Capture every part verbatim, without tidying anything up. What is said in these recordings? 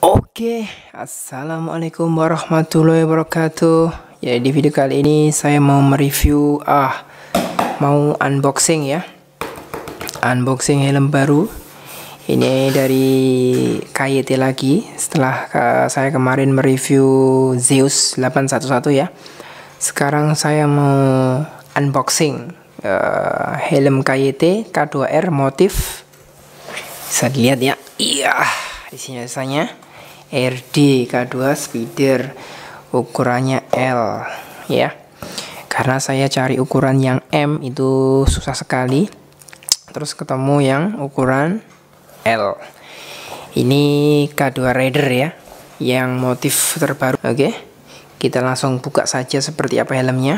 Oke, assalamualaikum warahmatullahi wabarakatuh. Ya, di video kali ini saya mau mereview, ah, mau unboxing ya, unboxing helm baru. Ini dari K Y T lagi. Setelah uh, saya kemarin mereview Zeus delapan satu satu ya. Sekarang saya mau unboxing uh, helm K Y T K dua R motif. Bisa dilihat ya. Iya, di sini rasanya R D K dua Spider, ukurannya L ya, karena saya cari ukuran yang M itu susah sekali, terus ketemu yang ukuran L. Ini K dua Raider ya, yang motif terbaru. Oke, kita langsung buka saja seperti apa helmnya.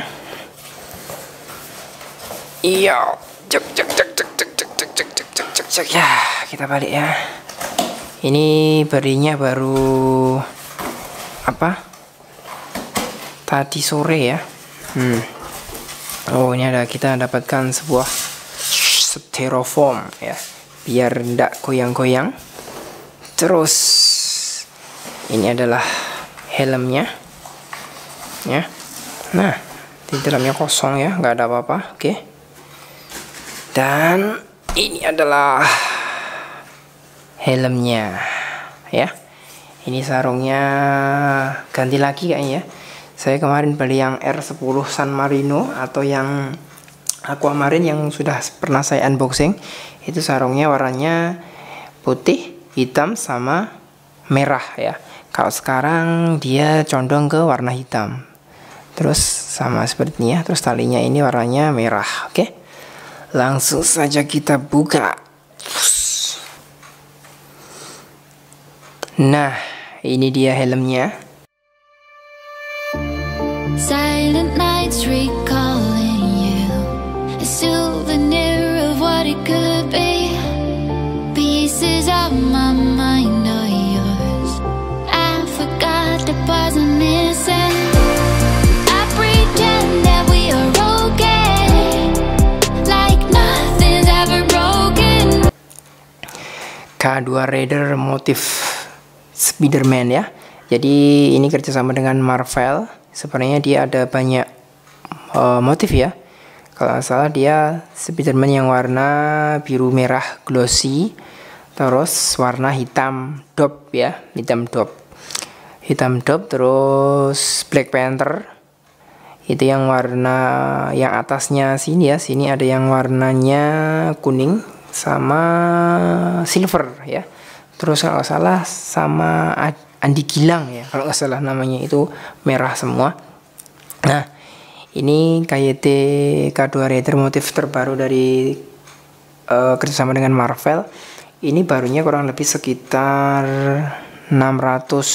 Iya, cek cek cek cek cek cek cek cek cek cek cek cek ya, kita balik ya. Ini berinya baru apa? Tadi sore ya. Hmm. Oh, ini ada kita dapatkan sebuah styrofoam ya, biar tidak goyang-goyang. Terus ini adalah helmnya ya. Nah, di dalamnya kosong ya, nggak ada apa-apa. Oke. Dan ini adalah helmnya ya. Ini sarungnya ganti lagi kayaknya. Saya kemarin beli yang R sepuluh San Marino atau yang Aquamarine yang sudah pernah saya unboxing. Itu sarungnya warnanya putih, hitam sama merah ya. Kalau sekarang dia condong ke warna hitam. Terus sama seperti ini ya. Terus talinya ini warnanya merah. Oke. Langsung saja kita buka. Nah, ini dia helmnya. Silent nights recalling you, a souvenir of what it could be. Pieces of my mind are yours. I forgot the parts I'm missing. I pretend that we are okay, like nothing's ever broken. K dua Raider motif Spiderman ya. Jadi ini kerjasama dengan Marvel. Sebenarnya dia ada banyak uh, motif ya. Kalau nggak salah dia Spiderman yang warna biru merah glossy, terus warna hitam dop ya, hitam dop, hitam dop. Terus Black Panther itu yang warna yang atasnya sini ya. Sini ada yang warnanya kuning sama silver ya. Terus kalau nggak salah sama Andi Gilang ya, kalau nggak salah namanya, itu merah semua. Nah, ini K Y T K dua Raider motif terbaru dari uh, kerjasama dengan Marvel. Ini barunya kurang lebih sekitar enam ratus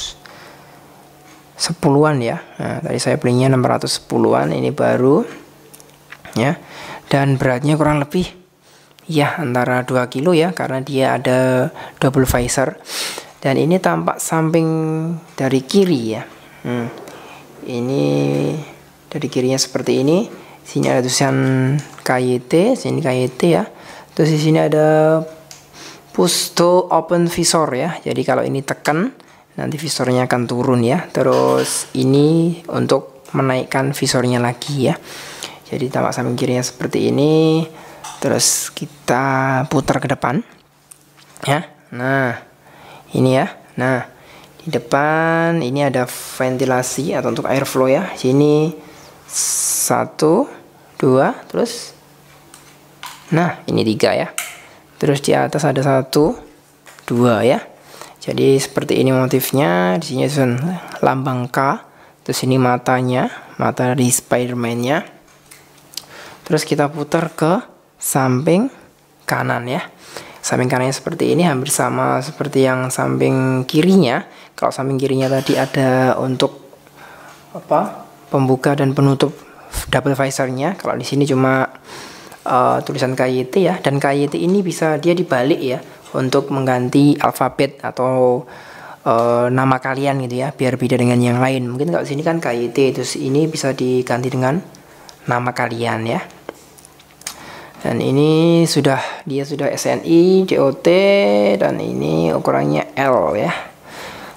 sepuluhan ya. Nah, tadi saya belinya enam ratus sepuluhan, ini baru ya. Dan beratnya kurang lebih ya antara dua kilo ya, karena dia ada double visor. Dan ini tampak samping dari kiri ya. hmm. Ini dari kirinya seperti ini. Sini ada tulisan K Y T, sini K Y T ya. Terus di sini ada push to open visor ya. Jadi kalau ini tekan, nanti visornya akan turun ya. Terus ini untuk menaikkan visornya lagi ya. Jadi tampak samping kirinya seperti ini. Terus kita putar ke depan ya. Nah, ini ya. Nah, di depan ini ada ventilasi atau untuk airflow ya. Sini satu, dua, terus nah ini tiga ya. Terus di atas ada satu, dua ya. Jadi seperti ini motifnya. Di sini lambang K. Terus ini matanya, mata dari Spiderman-nya. Terus kita putar ke samping kanan ya. Samping kanannya seperti ini, hampir sama seperti yang samping kirinya. Kalau samping kirinya tadi ada untuk apa? Pembuka dan penutup double visornya. Kalau di sini cuma uh, tulisan K Y T ya. Dan K Y T ini bisa dia dibalik ya, untuk mengganti alfabet atau uh, nama kalian gitu ya, biar beda dengan yang lain. Mungkin kalau sini kan K Y T, terus ini bisa diganti dengan nama kalian ya. Dan ini sudah dia sudah S N I, D O T, dan ini ukurannya L ya.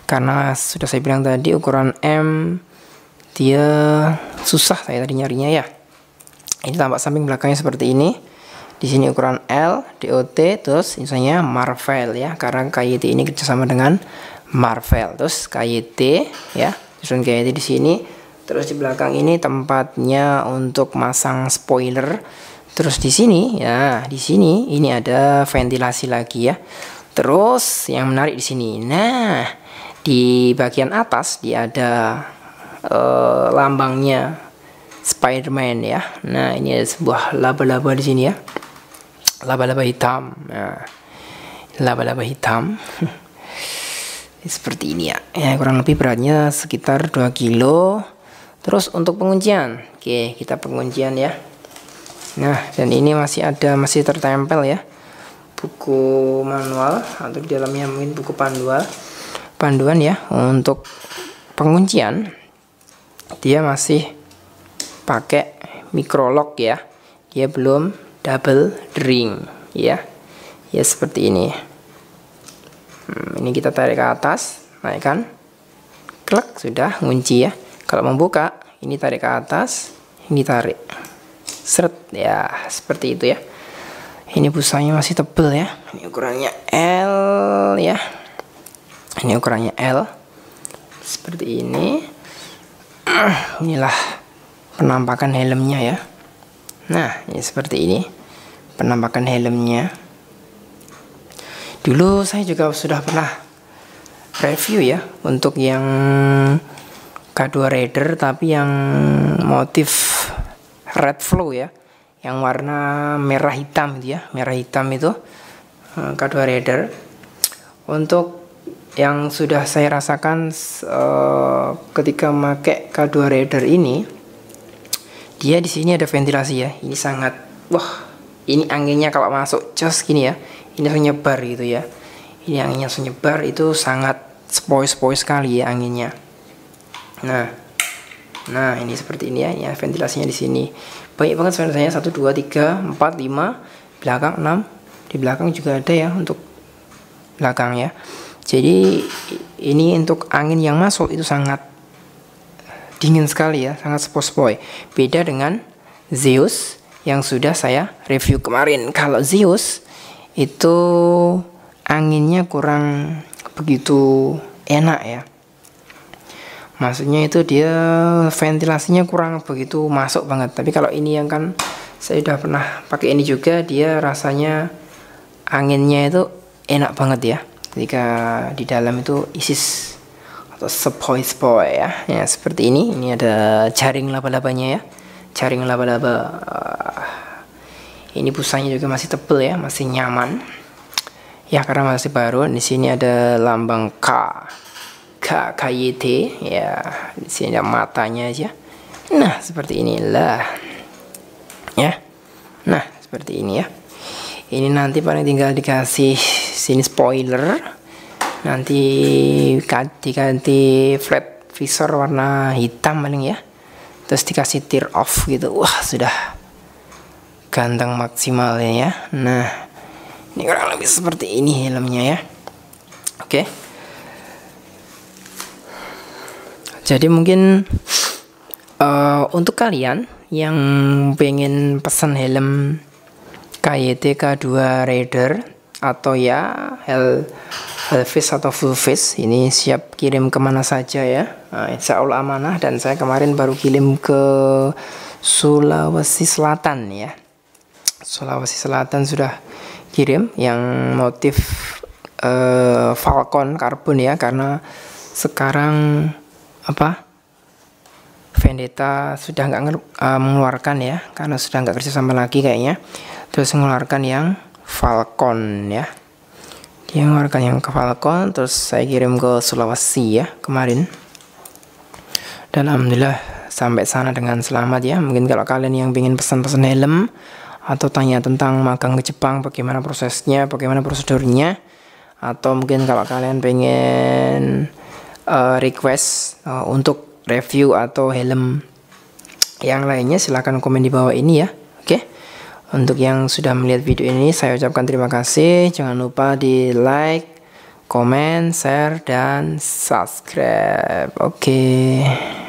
karena sudah saya bilang tadi ukuran M dia susah saya tadi nyarinya ya. Ini tampak samping belakangnya seperti ini. Di sini ukuran L, D O T, terus misalnya Marvel ya, karena K Y T ini kerjasama dengan Marvel. Terus K Y T ya, terus K Y T di sini. Terus di belakang ini tempatnya untuk masang spoiler. Terus di sini ya, di sini ini ada ventilasi lagi ya. Terus yang menarik di sini, nah di bagian atas dia ada uh, lambangnya Spider-Man ya. Nah ini ada sebuah laba-laba di sini ya, laba-laba hitam. Nah, laba-laba hitam seperti ini ya. Ya kurang lebih beratnya sekitar dua kilo. Terus untuk penguncian, oke kita penguncian ya. Nah dan ini masih ada, masih tertempel ya buku manual atau di dalamnya mungkin buku panduan panduan ya. Untuk penguncian dia masih pakai microlock ya, dia belum double ring ya, ya seperti ini. Hmm, ini kita tarik ke atas, naikkan, klek, sudah ngunci ya. Kalau membuka, ini tarik ke atas, ini tarik, seret ya, seperti itu ya. Ini busanya masih tebel ya. Ini ukurannya L ya. Ini ukurannya L, seperti ini. Inilah penampakan helmnya ya. Nah, ini seperti ini penampakan helmnya. Dulu saya juga sudah pernah review ya untuk yang K dua Raider, tapi yang motif red flow ya, yang warna merah hitam gitu ya, merah hitam itu K dua Raider. Untuk yang sudah saya rasakan uh, ketika memakai K dua Raider ini, dia di sini ada ventilasi ya. Ini sangat, wah, ini anginnya kalau masuk jos gini ya, ini langsung nyebar gitu ya. Ini anginnya langsung nyebar, itu sangat sepoi-sepoi sekali ya anginnya. Nah, nah ini seperti ini ya, ya ventilasinya di sini banyak banget ventilasinya, satu, dua, tiga, empat, lima, belakang enam, di belakang juga ada ya untuk belakang ya. Jadi ini untuk angin yang masuk itu sangat dingin sekali ya, sangat sepoi-sepoi. Beda dengan Zeus yang sudah saya review kemarin. Kalau Zeus itu anginnya kurang begitu enak ya. Maksudnya itu dia ventilasinya kurang begitu masuk banget. Tapi kalau ini yang kan saya udah pernah pakai ini juga, dia rasanya anginnya itu enak banget ya. Ketika di dalam itu isis atau sepoi-sepoi ya. Ya seperti ini. Ini ada jaring laba-labanya ya. Jaring laba-laba. Ini busanya juga masih tebel ya, masih nyaman. Ya karena masih baru. Di sini ada lambang K. K, K Y T ya, di sini ada matanya aja. Nah seperti inilah ya. Nah seperti ini ya. Ini nanti paling tinggal dikasih sini spoiler, nanti diganti flat visor warna hitam paling ya, terus dikasih tear off gitu. Wah sudah ganteng maksimalnya ya. Nah ini kurang lebih seperti ini helmnya ya. Oke, jadi mungkin uh, untuk kalian yang pengen pesan helm K Y T K dua Raider atau ya hell, hell face atau full face, ini siap kirim kemana saja ya. Nah, insya Allah amanah, dan saya kemarin baru kirim ke Sulawesi Selatan ya. Sulawesi Selatan sudah kirim yang motif uh, Falcon karbon ya, karena sekarang apa Vendetta sudah nggak uh, mengeluarkan ya, karena sudah nggak kerjasama lagi kayaknya, terus mengeluarkan yang Falcon ya, dia mengeluarkan yang ke Falcon, terus saya kirim ke Sulawesi ya kemarin, dan alhamdulillah sampai sana dengan selamat ya. Mungkin kalau kalian yang ingin pesan-pesan helm atau tanya tentang magang ke Jepang, bagaimana prosesnya, bagaimana prosedurnya, atau mungkin kalau kalian pengen uh, request uh, untuk review atau helm yang lainnya, silahkan komen di bawah ini ya. Oke, untuk yang sudah melihat video ini saya ucapkan terima kasih. Jangan lupa di like, komen, share, dan subscribe. Oke.